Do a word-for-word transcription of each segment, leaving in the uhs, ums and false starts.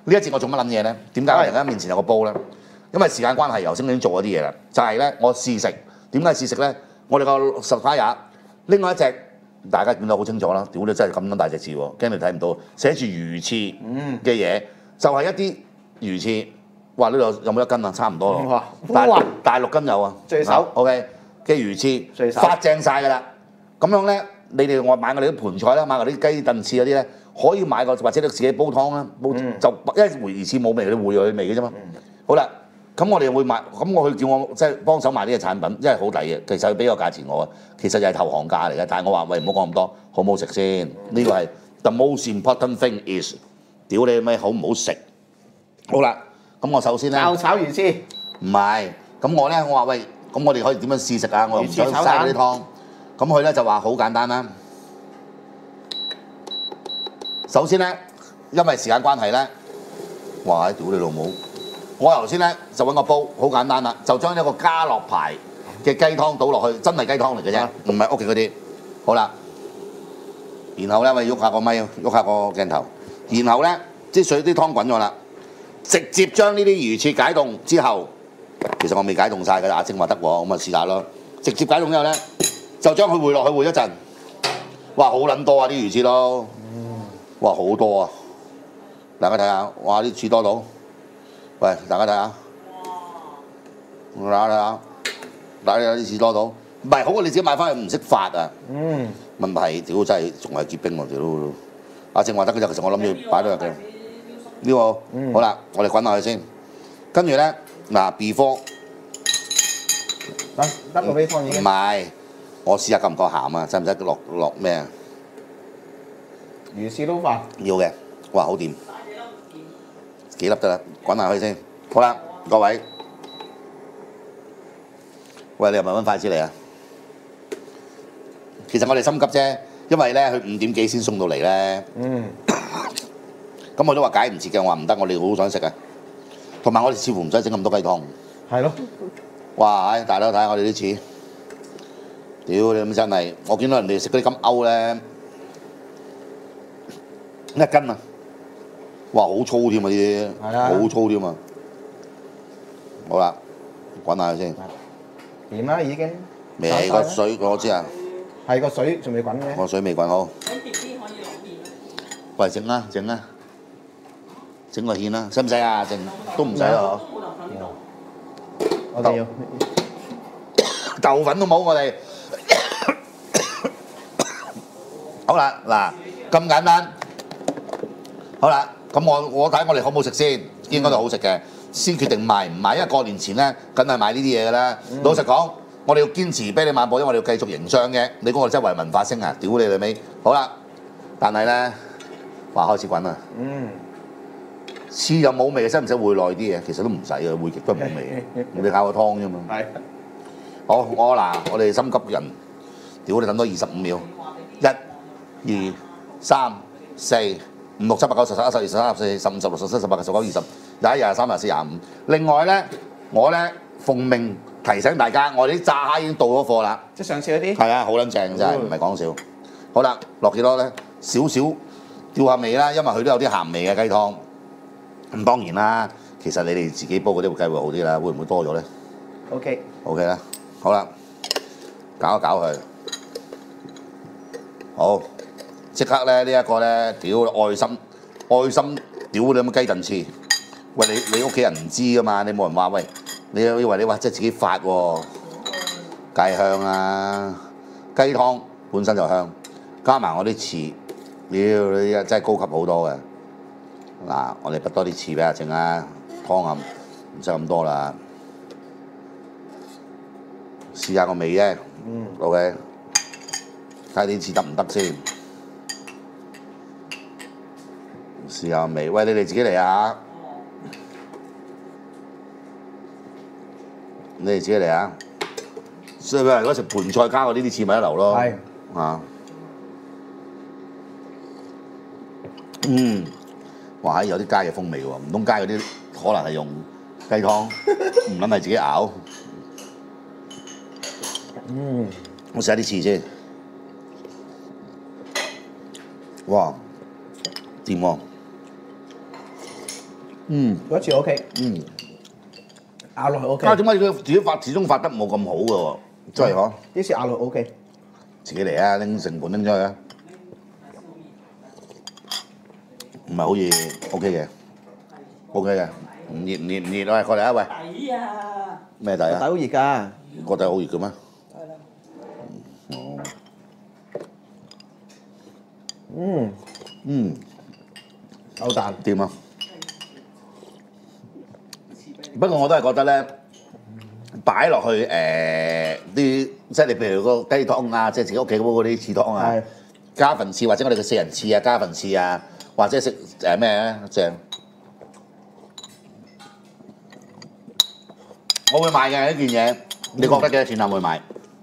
呢一節我做乜撚嘢咧？點解我突然間面前有個煲咧？因為時間關係，頭先已經做咗啲嘢啦。就係咧，我試食。點解試食咧？我哋個 supplier 另外一隻，大家見到好清楚啦。屌你真係咁撚大隻字喎，驚你睇唔到。寫住魚翅嘅嘢，就係一啲魚翅。哇！呢度有冇一斤啊？差唔多咯。大大六斤有啊。 最手 OK 嘅魚翅，發正晒㗎啦。咁樣咧，你哋我買我哋啲盤菜啦，買我啲雞燉翅嗰啲咧，可以買個或者你自己煲湯啦，煲就因為回魚翅冇味，你回佢味嘅啫嘛。好啦。咁我哋會買，咁我去叫我即係幫手賣呢個產品，因為好抵嘅。其實佢俾個價錢我啊，其實就係投行價嚟嘅。但係我話喂，唔好講咁多，好唔好食先？呢個係 the most important thing is， 屌你咩好唔好食？好啦，咁我首先咧， 爆炒魚翅， 唔係，咁我咧我話喂，咁我哋可以點樣試食啊？我又唔想嘥嗰啲湯。咁佢咧就話好簡單啦。首先咧，因為時間關係咧，哇！屌你老母！我頭先咧就揾個煲，好簡單啦，就將一個家樂牌嘅雞湯倒落去，真係雞湯嚟嘅啫，唔係屋企嗰啲。好啦，然後咧我喐下個咪，喐下個鏡頭，然後咧啲水啲湯滾咗啦，直接將呢啲魚翅解凍之後，其實我未解凍晒㗎，阿晶話得喎，咁啊試下咯。直接解凍之後咧，就將佢燴落去燴一陣，哇好撚多啊啲魚翅都，哇好多啊！大家睇下，哇啲翅多到〜喂，大家睇下，睇下睇下，睇下啲士多到，唔係好過你自己買翻去唔識發啊！嗯，問題屌真係仲係結冰喎，屌！阿正話得嘅啫，其實我諗住擺咗入去。呢個、嗯、好啦，我哋滾落去先，跟住咧嗱 before， 得得個微方已經。 唔係，我試下夠唔夠鹹啊？使唔使落落咩啊？ 魚翅撈飯。 要嘅，哇好掂。幾粒得啦，滾下去先。好啦，各位，喂，你係咪揾筷子嚟啊？其實我哋心急啫，因為咧佢五點幾先送到嚟咧。嗯。咁我都話解唔切嘅，我話唔得，我哋好想食啊。同埋我哋似乎唔使整咁多雞湯。係咯。哇！唉，大佬睇下我哋啲翅，屌你咁真係，我見到人哋食嗰啲金歐咧，一斤啊！哇！好粗添啊啲，好粗添啊！好啦，滾下佢先。 掂啦已經。 未個水我知啊。 係個水仲未滾嘅。 個水未滾好。 咁碟邊可以落芡。 喂，整啦整啦，整個芡啦，使唔使啊？整都唔使啊。 我哋要豆粉都冇我哋。好啦，嗱咁簡單。好啦。咁我我睇我哋好唔好食先，應該都好食嘅，先決定買唔買。因為過年前咧，梗係買呢啲嘢㗎啦。老實講，我哋要堅持啤梨漫步，因為我哋要繼續營商嘅。你估我哋真係為文化聲啊？屌你老味！好啦，但係咧話開始滾啦。嗯。翅又冇味，使唔使燴耐啲嘢？其實都唔使嘅，燴極都冇味。你搞個湯啫嘛。係。好，我嗱，我哋心急人，屌你等多二十五秒，一、二、三、四。五六七八九十十一十二十三十四十五十六十七十八十九二十廿一廿三廿四廿五。另外咧，我咧奉命提醒大家，我哋啲炸蝦已經到咗貨啦。 即係上次嗰啲。係啊，好撚正真係，唔係講笑。好啦，落幾多咧？少少調下味啦，因為佢都有啲鹹味嘅雞湯。咁當然啦，其實你哋自己煲嗰啲會計會好啲啦，會唔會多咗咧 ？OK。OK 啦，好啦，搞一搞佢，好。即刻咧呢一個咧，屌愛心愛心，屌你咁雞燉翅，喂你你屋企人唔知噶嘛？你冇人話喂，你以為你話即係自己發喎，梗係香啦！雞湯本身就香，加埋我啲翅，屌你真係高級好多嘅。嗱，我哋撥多啲翅俾阿靜啊，湯啊唔使咁多啦，試下個味啫。嗯。OK，睇下啲翅得唔得先。試下味，喂你哋自己嚟啊！你哋自己嚟啊！所以如果食盤菜加我呢啲翅咪一流咯。係啊，嗯，哇！有啲街嘅風味喎，唔通街嗰啲可能係用雞湯，唔諗係自己熬。嗯，我試下啲翅先。哇，掂喎！ 嗯， 嗰次 OK， 嗯， 咬落去 OK。 啊點解佢自己發始終發得冇咁好嘅喎？真係嗬， 呢次咬落去 OK。 自己嚟啊，拎成盤拎出去啊！唔係好熱 ，OK 嘅，OK 嘅，唔熱唔熱唔熱啊！過嚟啊喂！ 抵啊！ 咩底啊？ 底好熱㗎。 個底好熱嘅咩？ 係啦。 哦。 嗯嗯， 有彈。 掂啊！不過我都係覺得咧，擺落去誒啲、呃，即係你譬如個雞湯啊，即係自己屋企嗰啲翅湯啊，加份翅或者我哋嘅四人翅啊，加份翅啊，或者食誒咩咧正。我會買嘅呢件嘢，你覺得幾多錢啊？會買？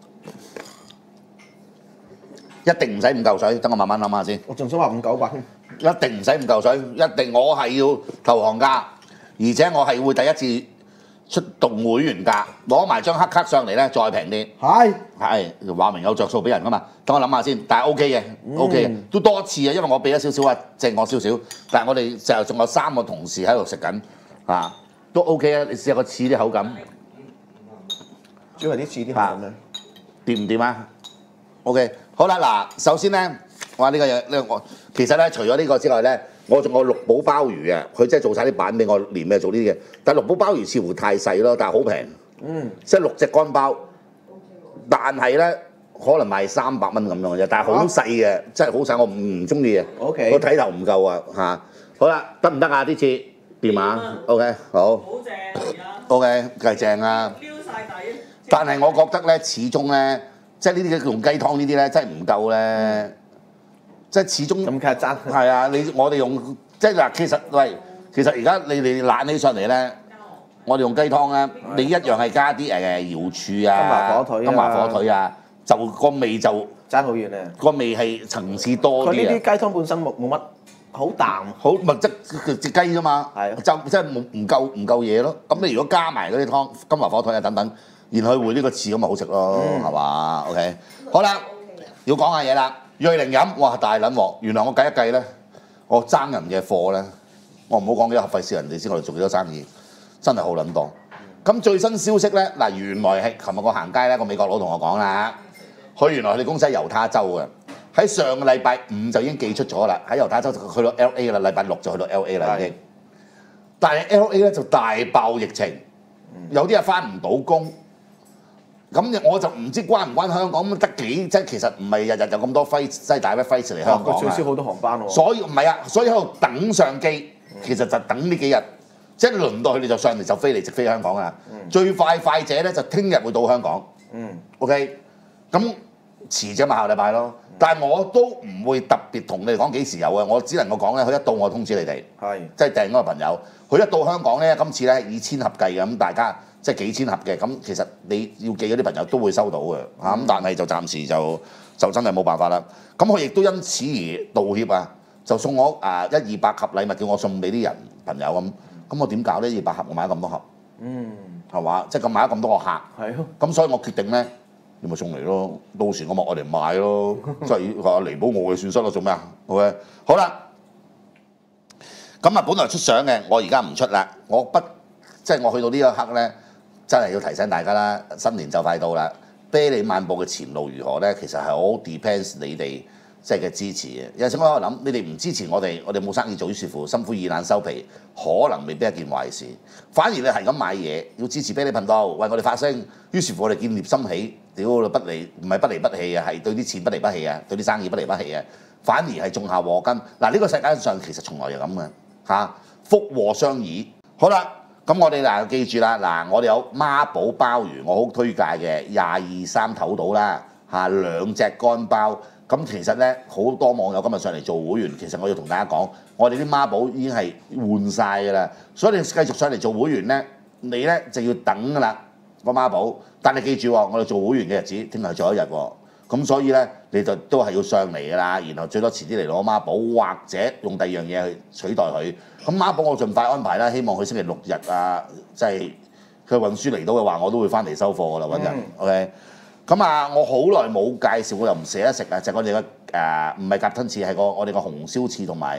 一定唔使五嚿水，等我慢慢諗下先。 我仲想話五九八， 一定唔使五嚿水，一定我係要投行價，而且我係會第一次出動會員價，攞埋張黑卡上嚟咧，再平啲。 係係話明有着數俾人噶嘛，等我諗下先，但係 O K 嘅 ，O K 嘅，都多次啊，因為我俾咗少少啊，正我少少，但係我哋就仲有三個同事喺度食緊，啊，都 O K 啊，你試下個翅啲口感， 主要係啲翅啲口感咧， 掂唔掂啊 ？O K。好啦，嗱，首先咧，我話呢個嘢，呢我其實咧，除咗呢個之外咧，我仲有六寶鮑魚啊，佢真係做晒啲板俾我連咩做呢啲嘅，但係六寶鮑魚似乎太細咯，但係好平， 嗯， 即係六隻乾鮑，但係咧可能賣三百蚊咁樣嘅啫，但係好細嘅，真係好細，我唔唔中意嘅 OK 個睇頭唔夠啊嚇。好啦，得唔得啊？呢次掂啊 ？OK，好好正而家。 ，OK，梗係正啊。 撩晒底。 但係我覺得咧，始終咧。即係呢啲用雞湯呢啲咧，真係唔夠咧。即係始終咁梗係爭。 係啊，你我哋用即係嗱，其實喂，其實而家你哋懶起上嚟咧，我哋用雞湯咧，你一樣係加啲誒瑤柱啊、 金華火腿啊、 金華火腿啊，就個味就爭好遠啊！ 個味係層次多佢呢啲啊。 啲雞湯本身冇冇乜好淡， 好物質隻雞啫嘛， 係就即係冇唔夠唔夠嘢咯。咁你如果加埋嗰啲湯、金華火腿啊等等。然後會呢個翅咁咪好食咯，係嘛 ？OK， 好啦，要講下嘢啦。瑞寧飲，哇大撚鑊！原來我計一計咧，我爭人嘅貨咧，我唔好講幾多，費事人哋知我哋做幾多生意，真係好撚多。咁最新消息咧，嗱原來係琴日我行街咧，個美國佬同我講啦，佢原來佢哋公司喺猶他州嘅，喺上個禮拜五就已經寄出咗啦，喺猶他州去到 L A 啦，禮拜六就去到 L A 啦已經。但係 L A 咧就大爆疫情，有啲人翻唔到工。咁我就唔知關唔關香港咁得幾，即係其實唔係日日有咁多飛西大咩飛嚟香港啊！ 取消好多航班喎。 所以唔係啊，所以喺度等上機，其實就等呢幾日，即係輪到佢哋就上嚟就飛嚟直飛香港啊！嗯、最快快者咧就聽日會到香港。嗯。OK，咁遲咗咪下個禮拜咯。嗯、但係我都唔會特別同你哋講幾時有啊，我只能夠講咧，佢一到我通知你哋。係。即係訂嗰個朋友，佢一到香港咧，今次咧係以千盒計嘅，咁大家。即係幾千盒嘅，咁其實你要寄嗰啲朋友都會收到嘅嚇，咁、嗯、但係就暫時就就真係冇辦法啦。咁佢亦都因此而道歉啊，就送我啊一二百盒禮物叫我送俾啲人朋友咁，咁我點搞呢？一二百盒我買咗咁多盒，嗯，係嘛？即係咁買咗咁多個客，係咯。咁所以我決定咧，你咪送嚟咯，到時我咪我嚟買咯，即係話彌補我嘅損失咯，做咩啊 ？OK， 好啦，咁啊本來出相嘅，我而家唔出啦，我不即係我去到呢一刻咧。真係要提醒大家啦，新年就快到啦，啤梨漫步嘅前路如何咧？其實係好 depends 你哋即係嘅支持嘅。有陣時我喺度諗，你哋唔支持我哋，我哋冇生意做，於是乎心灰意冷收皮，可能未必係一件壞事。反而你係咁買嘢，要支持啤梨頻道，為我哋發聲。於是乎我哋見獵心喜，屌不離唔係不離不棄啊，係對啲錢不離不棄啊，對啲生意不離不棄啊，反而係種下禍根。嗱、這、呢個世界上其實從來就咁嘅嚇，福禍相倚。好啦。咁我哋嗱記住啦，嗱我哋有孖寶鮑魚，我好推介嘅，廿二三頭到啦嚇，兩隻乾鮑。咁其實咧好多網友今日上嚟做會員，其實我要同大家講，我哋啲孖寶已經係換晒㗎啦，所以你繼續上嚟做會員咧，你咧就要等㗎啦個孖寶。但係記住喎，我哋做會員嘅日子，聽日做一日喎。咁所以咧，你就都係要上嚟㗎啦，然後最多遲啲嚟攞孖寶，或者用第二樣嘢去取代佢。咁孖寶我盡快安排啦，希望佢星期六日啊，即係佢運輸嚟到嘅話，我都會翻嚟收貨㗎啦，揾人。嗯、OK。咁啊，我好耐冇介紹，我又唔捨得食啊，就係、我哋嘅誒唔係夾吞翅，係個我哋個紅燒翅同埋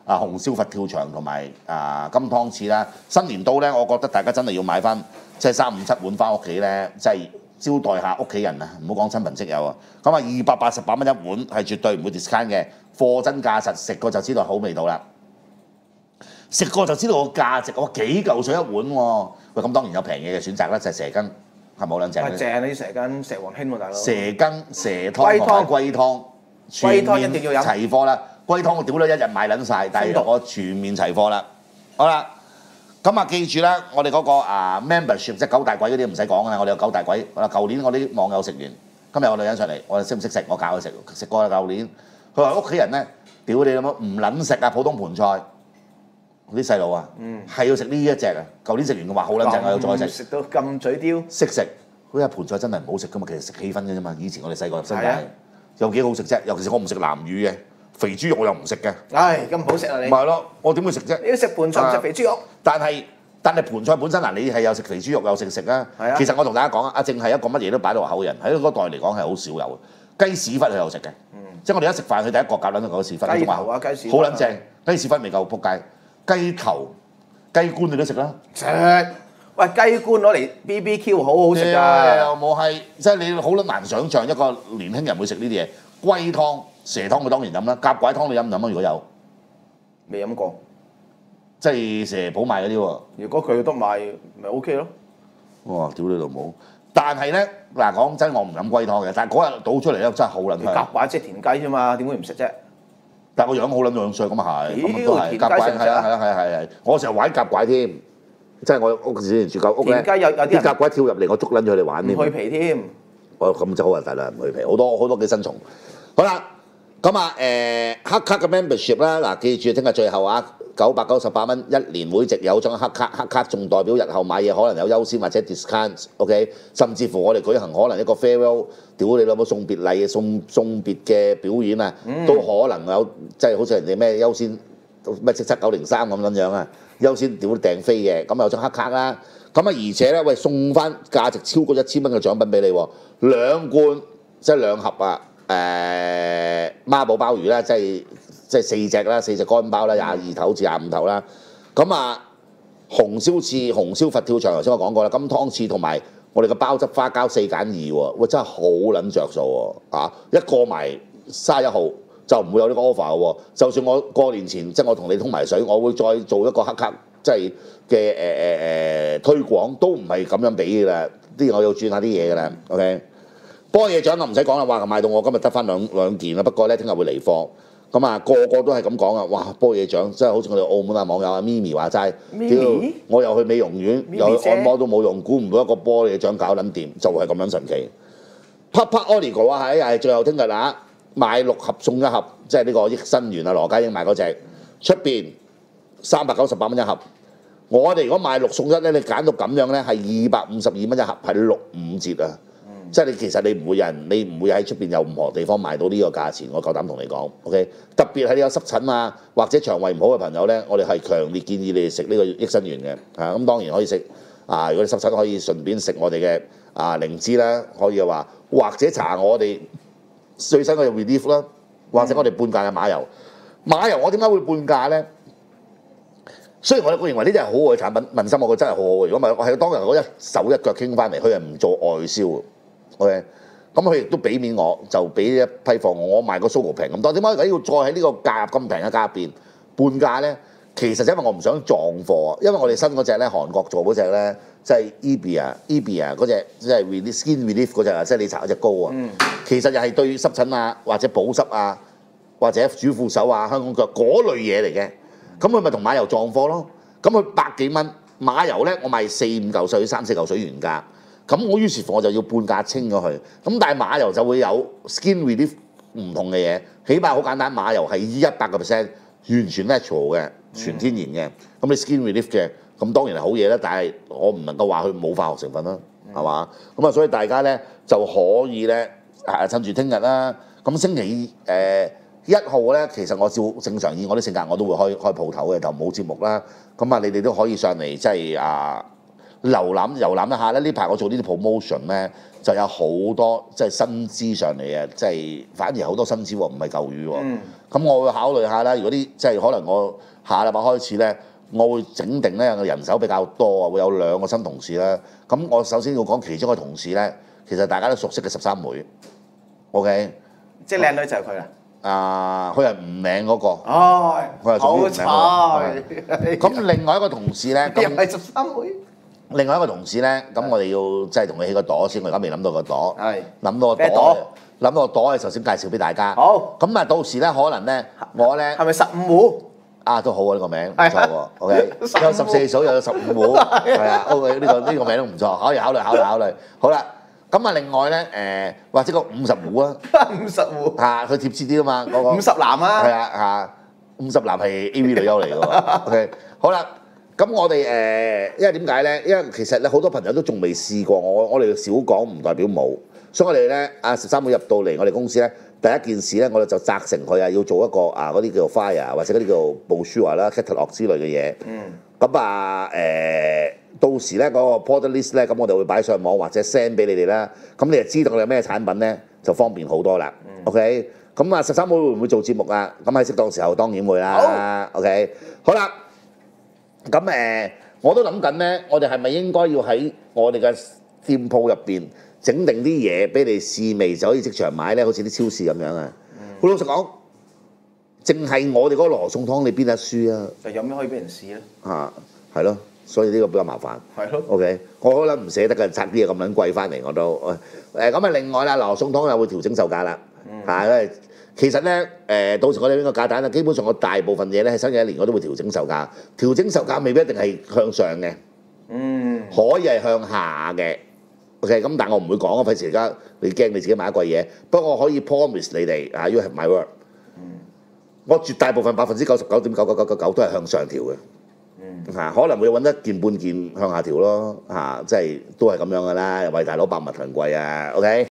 啊紅燒佛跳牆同埋啊金湯翅啦。新年到咧，我覺得大家真係要買翻即係三五七碗翻屋企咧，即係招待下屋企人啊，唔好講親朋戚友啊。咁啊二百八十八蚊一碗係絕對唔會 discount 嘅，貨真價實，食過就知道好味道啦。食過就知道個價值，哇幾嚿水一碗喎！喂，咁當然有平嘢嘅選擇啦，就係蛇羹，係冇兩正喂， 嘅。 正你蛇羹蛇王興喎，大佬。 蛇羹、蛇湯同埋龜湯， 龜湯一定要飲齊貨啦！龜湯我屌你一日賣撚晒，但係我全面齊貨啦。好啦，咁啊記住啦，我哋嗰個啊 membership 即係九大簋嗰啲唔使講啦，我哋有九大簋。好啦，舊年我啲網友食完，今日我女人上嚟，我哋識唔識食？我教佢食，食過啦舊年。佢話屋企人咧，屌你老母唔撚食啊普通盤菜。啲細路啊，係要食呢一隻啊！舊年食完嘅話好撚正，我要再食。 食到咁嘴刁。識食，嗰一盤菜真係唔好食噶嘛，其實食氣氛嘅啫嘛。以前我哋細個入新界，有幾好食啫？尤其是我唔食南乳嘅，肥豬肉我又唔食嘅。 唉，咁唔好食啊你！ 咪係咯，我點會食啫？ 你要食盤菜唔食肥豬肉。 但係但係盤菜本身嗱，你係有食肥豬肉又食食啊。 係啊。 其實我同大家講啊，阿正係一個乜嘢都擺到口人，喺嗰代嚟講係好少有嘅。雞屎忽佢有食嘅，即係我哋一食飯，佢第一個夾撚到嗰屎忽。 雞頭啊，雞屎忽。 好撚正，雞屎忽未夠仆街，雞頭。雞冠你都食啦， 食喂雞冠攞嚟 B B Q 好好食㗎， 又冇係即係你好難想像一個年輕人會食呢啲嘢。龜湯、蛇湯佢當然飲啦，甲拐湯你飲唔飲啊？如果有， 未飲過， 即係蛇寶賣嗰啲喎。 如果佢有得賣，咪 O K 咯。 哇！屌你老母！但係咧嗱，講真，我唔飲龜湯嘅，但係嗰日倒出嚟咧真係好撚香。 甲拐即係田雞啫嘛，點會唔食啫？ 但係個樣好撚樣衰咁啊係，咁都係田雞甲拐食唔食啊係啊係啊係啊係係，我成日玩甲拐添，即係我屋之前住舊屋咧， 田雞有有啲人啲甲拐跳入嚟，我捉撚咗佢哋玩添。 唔去皮添。 我咁就好核突啦，唔去皮，好多好多寄生蟲。好啦，咁啊誒黑卡嘅 membership 啦，嗱記住聽日最後啊，九百九十八蚊一年會籍有張黑卡，黑卡仲代表日後買嘢可能有優先或者 discount，OK， 甚至乎我哋舉行可能一個 farewell， 屌你老母送別禮送送別嘅表演啊， 嗯、 都可能有即係好似人哋咩優先咩七七九零三咁樣樣啊，優先屌訂飛嘅，咁有張黑卡啦。咁啊，而且咧，喂，送翻價值超過一千蚊嘅獎品俾你喎，兩罐即係兩盒啊，誒、呃、孖寶鮑魚啦，即係即係四隻啦，四隻乾鮑啦，廿二頭至廿五頭啦。咁啊，紅燒翅、紅燒佛跳牆，頭先我講過啦，金湯翅同埋我哋嘅鮑汁花膠四揀二喎，喂，真係好撚着數喎，啊，一過埋卅一號就唔會有呢個 offer 喎。就算我過年前即係我同你通埋水，我會再做一個黑卡。即係嘅誒誒誒推廣都唔係咁樣俾嘅啦，啲我要轉下啲嘢嘅啦 ，OK。波嘢獎我唔使講啦，哇賣到我今日得翻兩兩件啦，不過咧聽日會嚟貨，咁啊個個都係咁講啊，哇波嘢獎真係好似我哋澳門啊網友啊咪咪話齋，屌我又去美容院又去按摩都冇用，估唔到一個波嘢獎搞撚掂，就係咁樣神奇。Papa Oligo 啊係係最後聽日啦，買六盒送一盒，即係呢個益生元啊羅家英買嗰隻出邊。三百九十八蚊一盒，我哋如果買六送一咧，你揀到咁樣咧，係二百五十二蚊一盒，係六五折啊！嗯、即係你其實你唔會有人，你唔會喺出邊有任何地方買到呢個價錢，我夠膽同你講 ，OK？ 特別係你有濕疹啊或者腸胃唔好嘅朋友咧，我哋係強烈建議你哋食呢個益生元嘅，啊咁當然可以食啊！如果你濕疹可以順便食我哋嘅啊靈芝啦，可以話或者搽我哋最新嘅 relief 啦，或者我哋半價嘅馬油，馬油我點解會半價咧？雖然我我認為呢啲係好好嘅產品，問心我覺得真係好好。如果唔係，我係當日我一手一腳傾翻嚟，佢係唔做外銷 OK， 咁佢亦都俾面我，就俾一批貨我，我賣個蘇豪平咁多。點解而家要再喺呢個價咁平嘅價入邊半價咧？其實因為我唔想撞貨啊，因為我哋新嗰隻咧，韓國做嗰隻咧，即係 Ebia Ebia 嗰隻，即係 relief skin relief 嗰隻啊，即係你搽嗰隻膏啊。嗯、其實又係對濕疹啊，或者保濕啊，或者主婦手啊、香港腳嗰類嘢嚟嘅。咁佢咪同馬油撞貨咯？咁佢百幾蚊馬油咧，我賣四五嚿水、三四嚿水原價。咁我於是乎我就要半價清咗佢。咁但係馬油就會有 skin relief 唔同嘅嘢。起碼好簡單，馬油係一百個 percent 完全 natural 嘅，全天然嘅。咁你 skin relief 嘅，咁當然係好嘢啦。但係我唔能夠話佢冇化學成分啦，係嘛？咁啊，所以大家咧就可以咧啊趁住聽日啦。咁星期誒。呃一號咧，其實我照正常以我啲性格，我都會開開鋪頭嘅，就冇節目啦。咁啊，你哋都可以上嚟，即係啊瀏覽遊覽一下咧。呢排我做呢啲 promotion 咧，就有好多即係新資上嚟嘅，即係反而好多新資喎，唔係舊語喎。咁、嗯、我會考慮下啦。如果啲即係可能我下禮拜開始咧，我會整定咧人手比較多啊，會有兩個新同事啦。咁我首先要講其中一個同事咧，其實大家都熟悉嘅十三妹 ，OK， 即係靚女就係佢啦。 啊，佢係吳名嗰個。 哦， 佢係屬於吳名彩。 咁另外一個同事咧， 又係十三妹。 另外一個同事咧，咁我哋要即係同佢起個朵先，我而家未諗到個朵。 係。 諗到個朵，諗到個朵嘅時候先介紹俾大家。 好。 咁啊，到時咧可能咧，我咧係咪十五戶？ 啊，都好啊！呢個名唔錯喎。OK，有十四數又有十五戶，係啊。OK，呢個呢個名都唔錯，可以考慮考慮考慮。好啦。咁啊，另外咧，誒或者個五十戶啊， 五十戶嚇，佢貼切啲啊嘛，嗰個五十男啊， 係啊嚇，五十男係 A V 女優嚟嘅喎。OK，好啦，咁我哋誒，因為點解咧？因為其實咧好多朋友都仲未試過，我我哋少講唔代表冇，所以我哋咧阿十三妹入到嚟我哋公司咧，第一件事咧，我哋就責成佢啊，要做一個啊嗰啲叫做 fire 或者嗰啲叫做報書話啦、catalog 之類嘅嘢。嗯。咁啊誒。到時咧嗰個 product list 咧，咁我哋會擺上網或者 send 俾你哋啦。咁你就知道我哋有咩產品咧，就方便好多啦。嗯、OK，咁啊十三妹會唔會做節目啊？咁喺適當時候當然會啦。好 OK，好啦。咁誒、呃，我都諗緊咧，我哋係咪應該要喺我哋嘅店鋪入邊整定啲嘢俾你試味，就可以即場買咧？好似啲超市咁樣啊。好、嗯、老實講，淨係我哋嗰個羅宋湯，你邊得輸啊？ 就有咩可以俾人試咧？ 啊，係咯。所以呢個比較麻煩。 係咯。OK， 我可能唔捨得嘅，拆啲嘢咁撚貴翻嚟我都。誒咁啊，另外啦，羅宋湯又會調整售價啦。嚇、嗯，其實咧誒，到時我哋呢個價單咧，基本上我大部分嘢咧喺新嘅一年我都會調整售價。調整售價未必一定係向上嘅。嗯。可以係向下嘅。OK， 咁但係我唔會講啊，費事而家你驚你自己買貴嘢。不過我可以 promise 你哋啊，you have my word。嗯。我絕大部分百分之九十九點九九九九九都係向上調嘅。嚇，可能會揾一件半件向下調咯，嚇，即係都係咁樣噶啦，為大佬百物騰貴啊 ，OK。